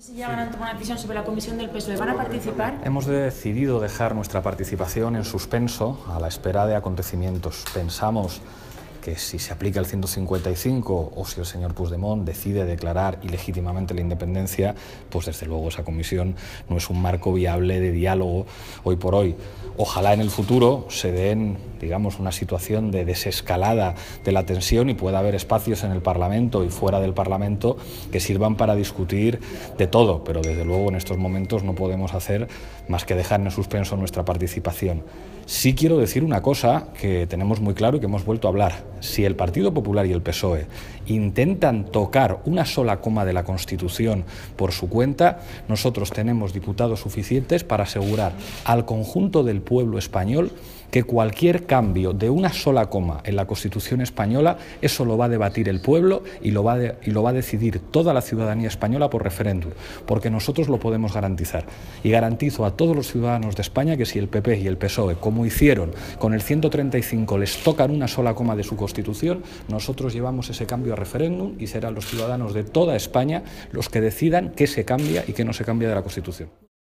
Si llegan a tomar una decisión sobre la comisión del PSOE, ¿van a participar? Hemos decidido dejar nuestra participación en suspenso a la espera de acontecimientos. Pensamos que si se aplica el 155 o si el señor Puigdemont decide declarar ilegítimamente la independencia, pues desde luego esa comisión no es un marco viable de diálogo hoy por hoy. Ojalá en el futuro se den, digamos, una situación de desescalada de la tensión y pueda haber espacios en el Parlamento y fuera del Parlamento que sirvan para discutir de todo, pero desde luego en estos momentos no podemos hacer más que dejar en suspenso nuestra participación. Sí quiero decir una cosa que tenemos muy claro y que hemos vuelto a hablar. Si el Partido Popular y el PSOE intentan tocar una sola coma de la Constitución por su cuenta, nosotros tenemos diputados suficientes para asegurar al conjunto del pueblo español que cualquier cambio de una sola coma en la Constitución española, eso lo va a debatir el pueblo y lo va a decidir toda la ciudadanía española por referéndum, porque nosotros lo podemos garantizar. Y garantizo a todos los ciudadanos de España que si el PP y el PSOE, como hicieron con el 135, les tocan una sola coma de su Constitución, nosotros llevamos ese cambio a referéndum y serán los ciudadanos de toda España los que decidan qué se cambia y qué no se cambia de la Constitución.